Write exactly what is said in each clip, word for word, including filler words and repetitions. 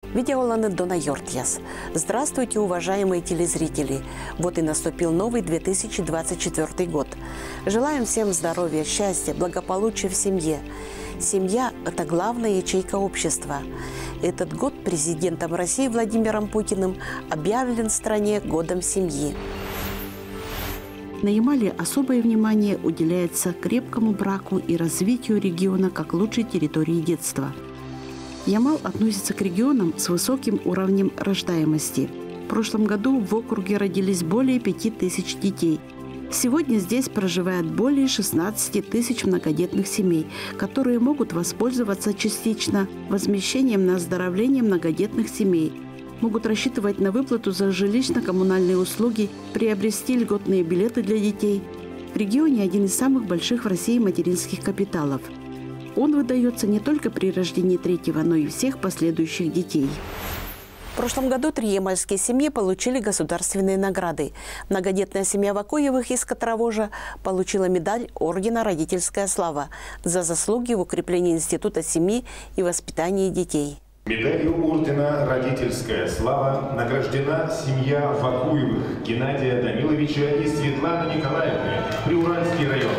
Видеоланы Дона Йортьяс. Здравствуйте, уважаемые телезрители! Вот и наступил новый две тысячи двадцать четвёртый год. Желаем всем здоровья, счастья, благополучия в семье. Семья – это главная ячейка общества. Этот год президентом России Владимиром Путиным объявлен в стране годом семьи. На Ямале особое внимание уделяется крепкому браку и развитию региона как лучшей территории детства. Ямал относится к регионам с высоким уровнем рождаемости. В прошлом году в округе родились более пяти тысяч детей. Сегодня здесь проживает более шестнадцати тысяч многодетных семей, которые могут воспользоваться частично возмещением на оздоровление многодетных семей, могут рассчитывать на выплату за жилищно-коммунальные услуги, приобрести льготные билеты для детей. В регионе один из самых больших в России материнских капиталов. Он выдается не только при рождении третьего, но и всех последующих детей. В прошлом году три ямальские семьи получили государственные награды. Многодетная семья Вакуевых из Котровожа получила медаль ордена «Родительская слава» за заслуги в укреплении института семьи и воспитании детей. Медалью ордена «Родительская слава» награждена семья Вакуевых Геннадия Даниловича и Светланы Николаевны, Приуральский район.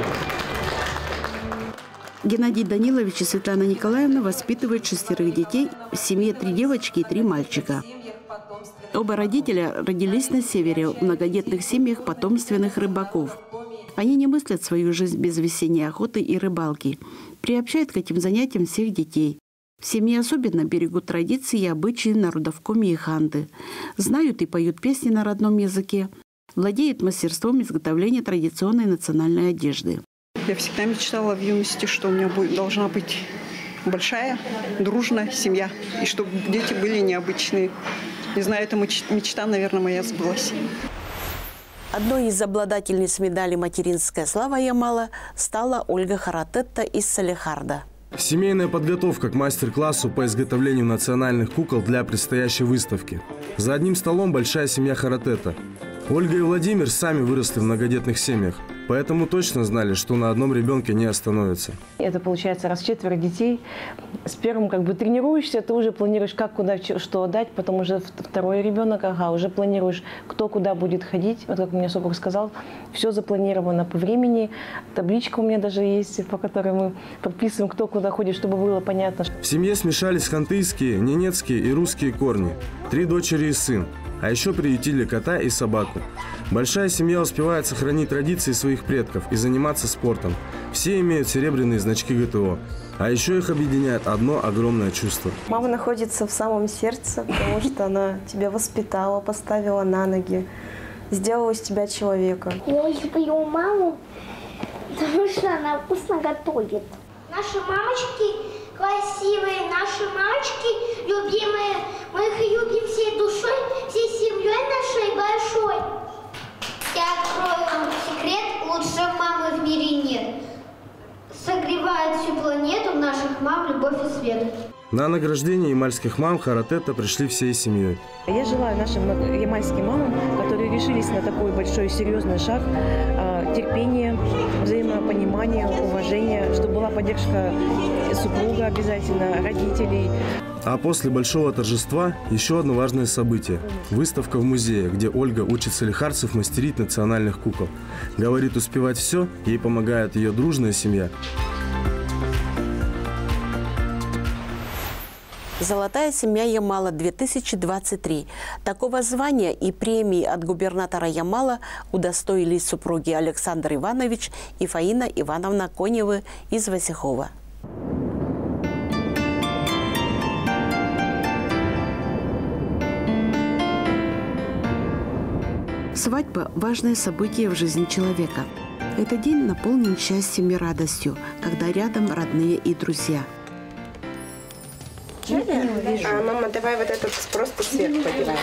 Геннадий Данилович и Светлана Николаевна воспитывают шестерых детей, в семье три девочки и три мальчика. Оба родителя родились на севере, в многодетных семьях потомственных рыбаков. Они не мыслят свою жизнь без весенней охоты и рыбалки, приобщают к этим занятиям всех детей. В семье особенно берегут традиции и обычаи народов Коми и Ханты, знают и поют песни на родном языке, владеют мастерством изготовления традиционной национальной одежды. Я всегда мечтала в юности, что у меня будет, должна быть большая, дружная семья, и чтобы дети были необычные. Не знаю, эта мечта, наверное, моя сбылась. Одной из обладательниц медали «Материнская слава» Ямала стала Ольга Харатетта из Салехарда. Семейная подготовка к мастер-классу по изготовлению национальных кукол для предстоящей выставки. За одним столом большая семья Харатетта. Ольга и Владимир сами выросли в многодетных семьях, поэтому точно знали, что на одном ребенке не остановятся. Это получается раз четверо детей. С первым как бы тренируешься, ты уже планируешь, как куда что отдать, потом уже второй ребенок, ага, уже планируешь, кто куда будет ходить. Вот как мне супруг сказал, все запланировано по времени. Табличка у меня даже есть, по которой мы подписываем, кто куда ходит, чтобы было понятно. В семье смешались хантыйские, ненецкие и русские корни. Три дочери и сын. А еще приютили кота и собаку. Большая семья успевает сохранить традиции своих предков и заниматься спортом. Все имеют серебряные значки ГТО. А еще их объединяет одно огромное чувство. Мама находится в самом сердце, потому что она тебя воспитала, поставила на ноги, сделала из тебя человека. Я люблю маму, потому что она вкусно готовит. Наши мамочки красивые, наши мамочки любимые. Мы их любим всей душой, всей семьей нашей большой. Я открою вам секрет, лучше мамы в мире нет. Согревает всю планету наших мам любовь и свет. На награждение ямальских мам Харатетта пришли всей семьей. Я желаю нашим ямальским мамам, которые решились на такой большой серьезный шаг, терпения, взаимопонимания, уважения, чтобы была поддержка супруга обязательно, родителей. А после большого торжества еще одно важное событие – выставка в музее, где Ольга учит салехарцев мастерить национальных кукол. Говорит, успевать все, ей помогает ее дружная семья. «Золотая семья Ямала две тысячи двадцать три». Такого звания и премии от губернатора Ямала удостоились супруги Александр Иванович и Фаина Ивановна Коневы из Васихова. Свадьба – важное событие в жизни человека. Этот день наполнен счастьем и радостью, когда рядом родные и друзья. А, мама, давай вот этот просто свет подеваем.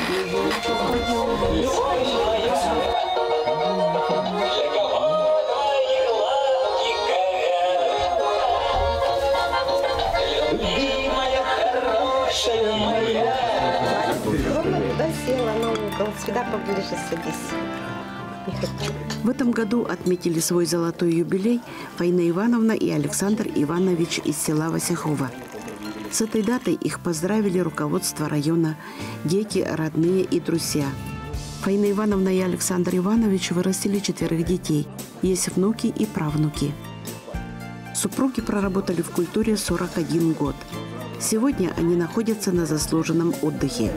Туда села на угол, сюда поближе садись. Не хочу. В этом году отметили свой золотой юбилей Фаина Ивановна и Александр Иванович из села Васихова. С этой датой их поздравили руководство района, дети, родные и друзья. Фаина Ивановна и Александр Иванович вырастили четверых детей. Есть внуки и правнуки. Супруги проработали в культуре сорок один год. Сегодня они находятся на заслуженном отдыхе.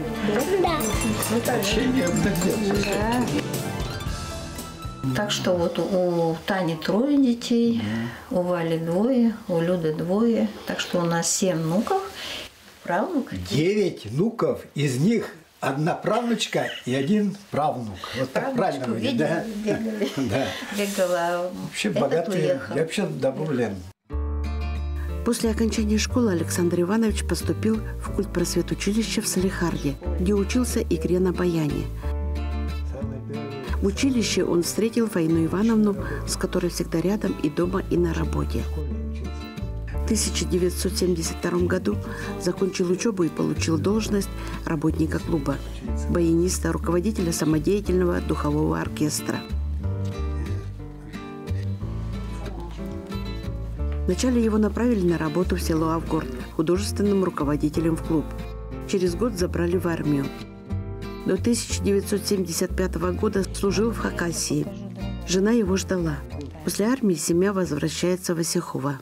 Так что вот у Тани трое детей, у Вали двое, у Люды двое. Так что у нас семь внуков, правнук. Девять внуков, из них одна правнучка и один правнук. Вот так правильно будет, да? Да. Бегала. Вообще богатые, я вообще добавлен. После окончания школы Александр Иванович поступил в культпросветучилище в Салихарде, где учился игре на баяне. В училище он встретил Фаину Ивановну, с которой всегда рядом и дома, и на работе. В тысяча девятьсот семьдесят втором году закончил учебу и получил должность работника клуба, баяниста, руководителя самодеятельного духового оркестра. Вначале его направили на работу в село Авгорд художественным руководителем в клуб. Через год забрали в армию. До тысяча девятьсот семьдесят пятого года служил в Хакасии. Жена его ждала. После армии семья возвращается в Осихово.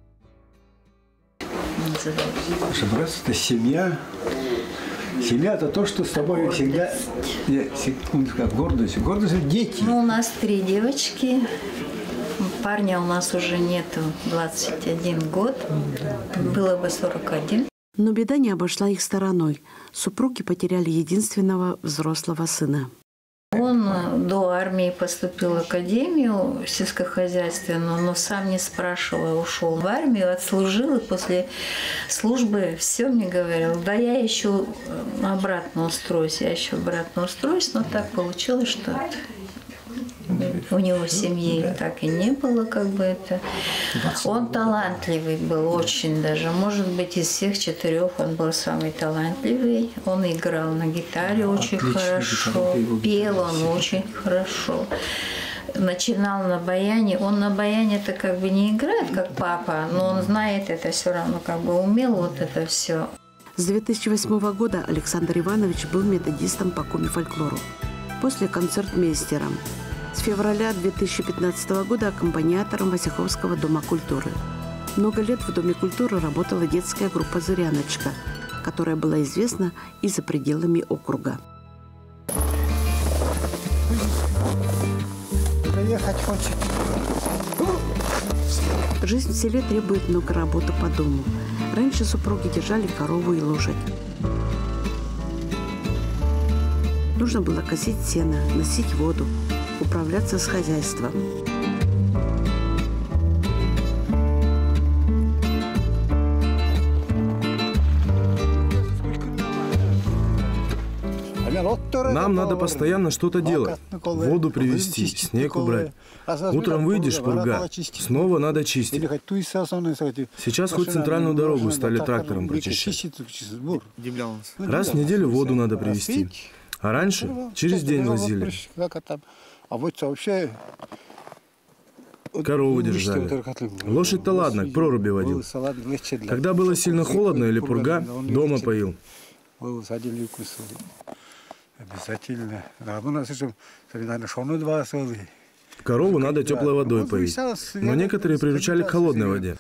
Раз это семья. Семья – это то, что с тобой всегда… Гордость. Гордость – это дети. Ну, у нас три девочки. Парня у нас уже нету, двадцать один год, было бы сорок один. Но беда не обошла их стороной. Супруги потеряли единственного взрослого сына. Он до армии поступил в академию сельскохозяйственную, но сам не спрашивая ушел в армию, отслужил, и после службы все мне говорил: да я еще обратно устроюсь, я еще обратно устроюсь, но так получилось, что у него семьи так и не было, как бы это. Он талантливый был, очень даже. Может быть, из всех четырех он был самый талантливый. Он играл на гитаре очень Отлично, хорошо, пел он очень хорошо. Начинал на баяне. Он на баяне-то как бы не играет, как папа, но он знает это все равно, как бы умел вот это все. С две тысячи восьмого года Александр Иванович был методистом по коми-фольклору. После концертмейстером. С февраля две тысячи пятнадцатого года аккомпаниатором Осиховского дома культуры. Много лет в Доме культуры работала детская группа «Зыряночка», которая была известна и за пределами округа. Проехать хочет. Жизнь в селе требует много работы по дому. Раньше супруги держали корову и лошадь. Нужно было косить сено, носить воду, управляться с хозяйством. Нам надо постоянно что-то делать. Воду привезти, снег убрать. Утром выйдешь, пурга, снова надо чистить. Сейчас хоть центральную дорогу стали трактором прочищать. Раз в неделю воду надо привезти. А раньше через день возили. Корову держали. Лошадь-то ладно, к проруби водил. Когда было сильно холодно или пурга, дома поил. Обязательно. Корову надо теплой водой поить, но некоторые приручали к холодной воде.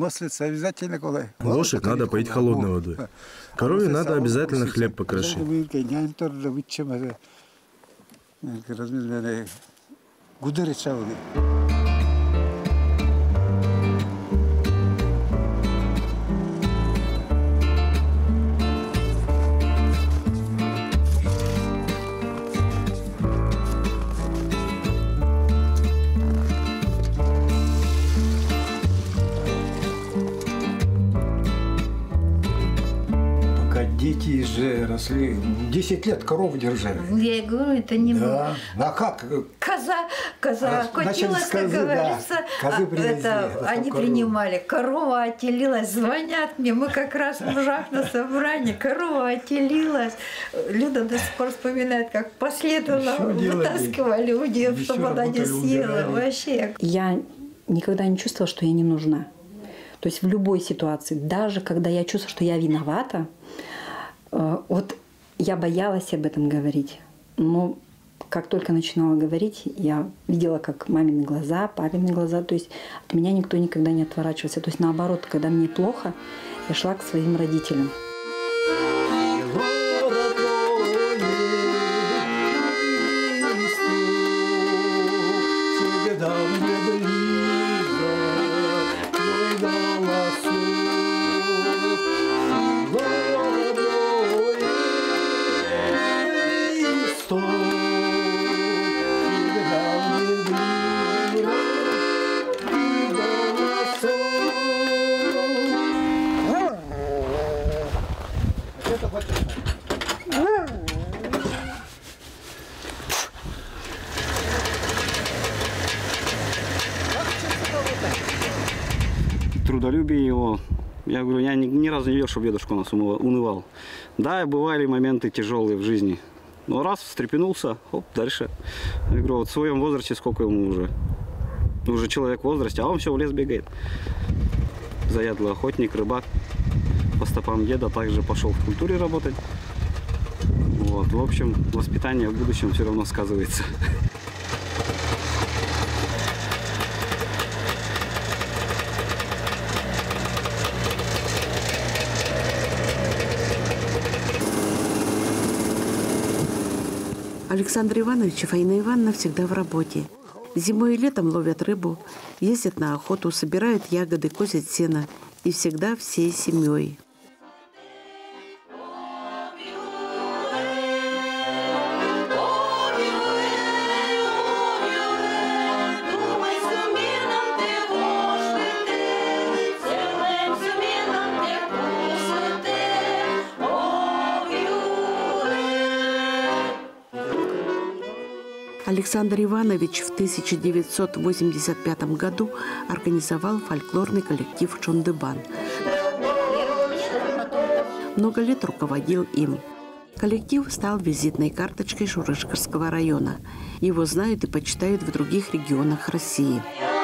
Лошадь надо поить холодной водой. Корове надо обязательно хлеб покрошить. Дети же росли, десять лет коров держали. Я и говорю, это не да. А как? Коза, коза кутилась, как говорится. Да. А, это, они корову. Принимали. Корова отелилась, звонят мне. Мы как раз в мужах на собрании. Корова отелилась. Люда до сих пор вспоминает, как последовательно вытаскивали у нее, чтобы она не съела. Вообще. Я никогда не чувствовала, что я не нужна. То То есть в любой ситуации, даже когда я чувствую, что я виновата, вот я боялась об этом говорить. Но как только начинала говорить, я видела, как мамины глаза, папины глаза. То есть от меня никто никогда не отворачивался. То есть наоборот, когда мне плохо, я шла к своим родителям. Трудолюбие его, я говорю, я ни, ни разу не видел, чтобы дедушка у нас унывал. Да, бывали моменты тяжелые в жизни, но раз встрепенулся, оп, дальше. Я говорю, вот в своем возрасте, сколько ему уже, уже человек в возрасте, а он все в лес бегает. Заядлый охотник, рыбак, по стопам деда, также пошел в культуре работать. Вот, в общем, воспитание в будущем все равно сказывается. Александр Иванович и Фаина Ивановна всегда в работе. Зимой и летом ловят рыбу, ездят на охоту, собирают ягоды, косят сено. И всегда всей семьей. Александр Иванович в тысяча девятьсот восемьдесят пятом году организовал фольклорный коллектив «Чондыбан». Много лет руководил им. Коллектив стал визитной карточкой Шурышкарского района. Его знают и почитают в других регионах России.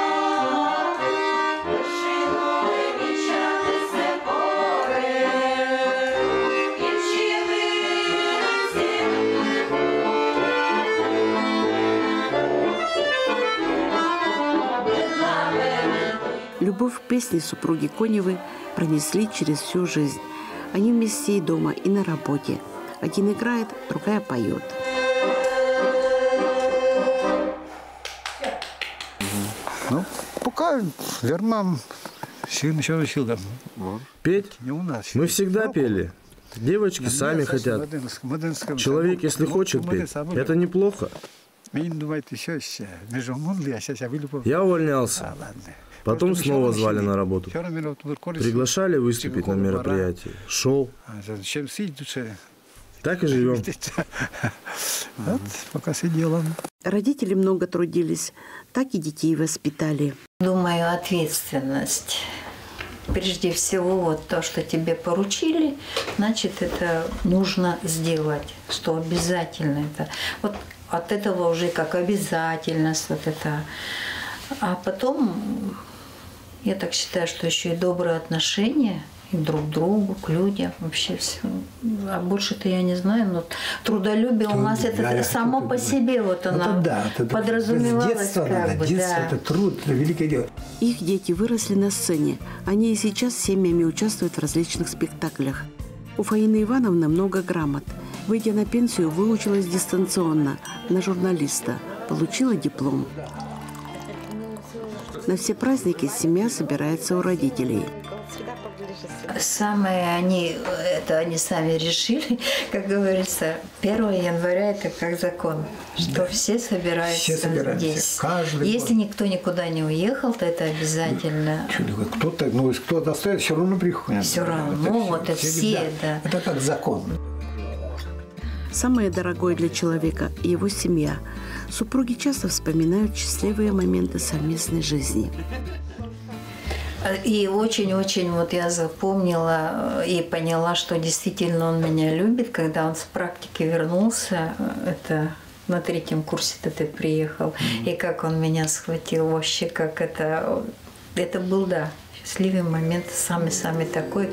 Любовь к песне супруги Коневы пронесли через всю жизнь. Они вместе и дома, и на работе. Один играет, другая поет. Ну, пока Вермам сильно еще учил. Петь? Мы всегда пели. Девочки сами хотят. Человек, если хочет петь, это неплохо. Я увольнялся. Потом снова звали на работу. Приглашали выступить на мероприятии. Шел. Так и живем. Вот, пока сидела. Родители много трудились, так и детей воспитали. Думаю, ответственность. Прежде всего, вот то, что тебе поручили, значит, это нужно сделать, что обязательно это. Вот от этого уже как обязательность, вот это. А потом, я так считаю, что еще и добрые отношения и друг к другу, к людям, вообще все. А больше-то я не знаю, но трудолюбие у нас это да, само это, по себе, вот она да, это, подразумевалась. Детство, как бы, детство да. Это труд, это великое дело. Их дети выросли на сцене. Они и сейчас семьями участвуют в различных спектаклях. У Фаины Ивановны много грамот. Выйдя на пенсию, выучилась дистанционно на журналиста. Получила диплом. На все праздники семья собирается у родителей. Самое они, это они сами решили, как говорится, первое января это как закон, что да. все собираются, все собираются здесь. Каждый Если год. Никто никуда не уехал, то это обязательно. Кто-то, ну, кто-то остается, все равно приходит. Все равно, это вот и все, все да. Это как закон. Самое дорогое для человека – его семья. Супруги часто вспоминают счастливые моменты совместной жизни. И очень-очень вот я запомнила и поняла, что действительно он меня любит, когда он с практики вернулся. Это на третьем курсе ты приехал. Mm-hmm. И как он меня схватил вообще, как это... Это был, да, счастливый момент, самый-самый такой.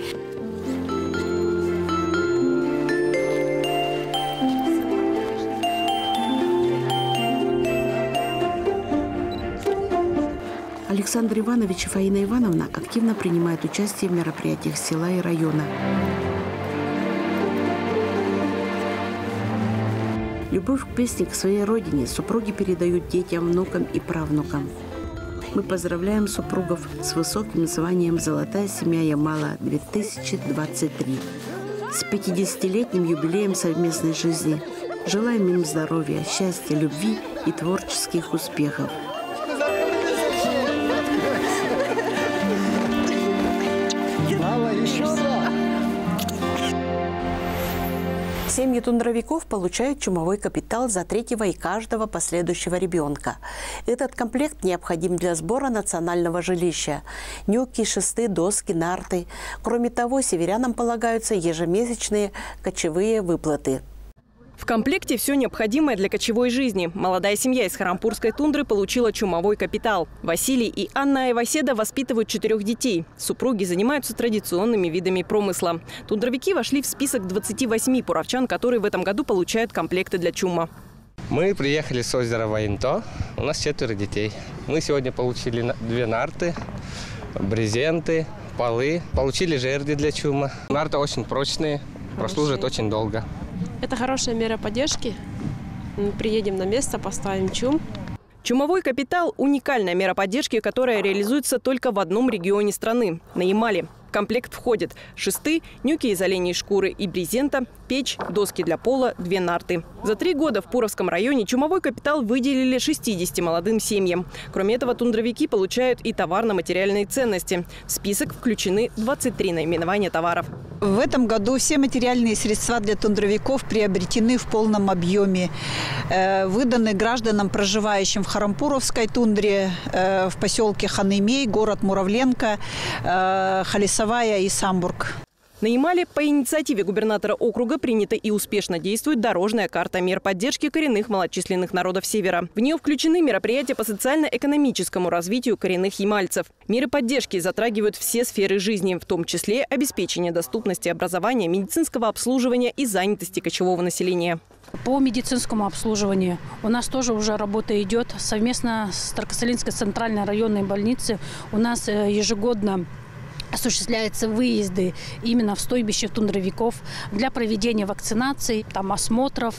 Александр Иванович и Фаина Ивановна активно принимают участие в мероприятиях села и района. Любовь к песне, к своей родине супруги передают детям, внукам и правнукам. Мы поздравляем супругов с высоким званием «Золотая семья Ямала-две тысячи двадцать три». С пятидесятилетним юбилеем совместной жизни. Желаем им здоровья, счастья, любви и творческих успехов. Семьи тундровиков получают чумовой капитал за третьего и каждого последующего ребенка. Этот комплект необходим для сбора национального жилища. Нюки, шесты, доски, нарты. Кроме того, северянам полагаются ежемесячные кочевые выплаты. В комплекте все необходимое для кочевой жизни. Молодая семья из Харампурской тундры получила чумовой капитал. Василий и Анна Айваседа воспитывают четырех детей. Супруги занимаются традиционными видами промысла. Тундровики вошли в список двадцати восьми пуравчан, которые в этом году получают комплекты для чума. Мы приехали с озера Ваинто. У нас четверо детей. Мы сегодня получили две нарты, брезенты, полы. Получили жерди для чума. Нарты очень прочные, прослужат очень долго. Это хорошая мера поддержки. Мы приедем на место, поставим чум. Чумовой капитал – уникальная мера поддержки, которая реализуется только в одном регионе страны – на Ямале. В комплект входят шесты, нюки из оленей шкуры и брезента, печь, доски для пола, две нарты. За три года в Пуровском районе чумовой капитал выделили шестидесяти молодым семьям. Кроме этого, тундровики получают и товарно-материальные ценности. В список включены двадцать три наименования товаров. В этом году все материальные средства для тундровиков приобретены в полном объеме. Выданы гражданам, проживающим в Харампуровской тундре, в поселке Ханымей, город Муравленко, Халисовая и Самбург. На Ямале по инициативе губернатора округа принята и успешно действует дорожная карта мер поддержки коренных малочисленных народов Севера. В нее включены мероприятия по социально-экономическому развитию коренных ямальцев. Меры поддержки затрагивают все сферы жизни, в том числе обеспечение доступности образования, медицинского обслуживания и занятости кочевого населения. По медицинскому обслуживанию у нас тоже уже работа идет. Совместно с Таркасалинской центральной районной больницей у нас ежегодно осуществляются выезды именно в стойбище тундровиков для проведения вакцинаций, там, осмотров,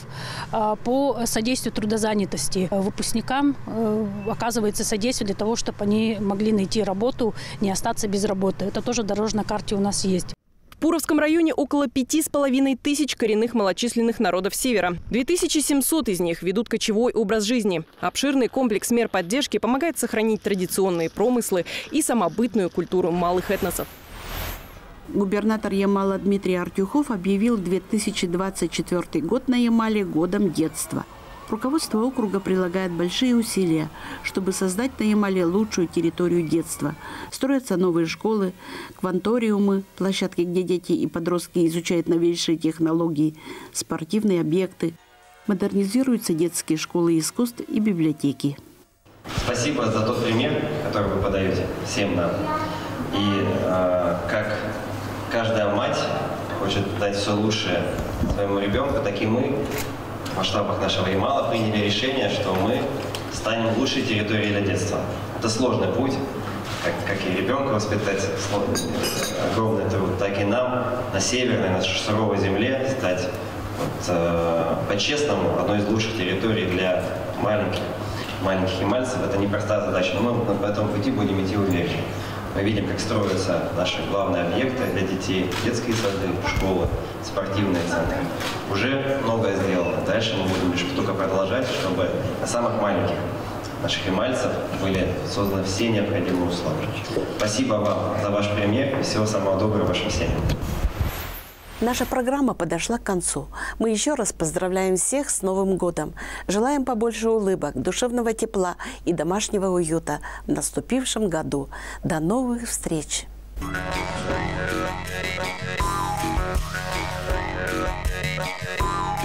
по содействию трудозанятости. Выпускникам оказывается содействие для того, чтобы они могли найти работу, не остаться без работы. Это тоже в дорожной карте у нас есть. В Пуровском районе около пяти с половиной тысяч коренных малочисленных народов Севера. две тысячи семьсот из них ведут кочевой образ жизни. Обширный комплекс мер поддержки помогает сохранить традиционные промыслы и самобытную культуру малых этносов. Губернатор Ямала Дмитрий Артюхов объявил две тысячи двадцать четвёртый год на Ямале годом детства. Руководство округа прилагает большие усилия, чтобы создать на Ямале лучшую территорию детства. Строятся новые школы, кванториумы, площадки, где дети и подростки изучают новейшие технологии, спортивные объекты. Модернизируются детские школы искусств и библиотеки. Спасибо за тот пример, который вы подаете всем нам. И э, как каждая мать хочет дать все лучшее своему ребенку, так и мы в масштабах нашего Ямала приняли решение, что мы станем лучшей территорией для детства. Это сложный путь, как, как и ребенка воспитать, огромный труд, так и нам на северной, на суровой земле стать вот, э, по-честному одной из лучших территорий для маленьких, маленьких ямальцев. Это непростая задача, но мы по этому пути будем идти уверенно. Мы видим, как строятся наши главные объекты для детей, детские сады, школы, спортивные центры. Уже многое сделано. Дальше мы будем лишь только продолжать, чтобы на самых маленьких наших ямальцев были созданы все необходимые условия. Спасибо вам за ваш пример и всего самого доброго вашим семьям. Наша программа подошла к концу. Мы еще раз поздравляем всех с Новым годом. Желаем побольше улыбок, душевного тепла и домашнего уюта в наступившем году. До новых встреч! We'll be right back.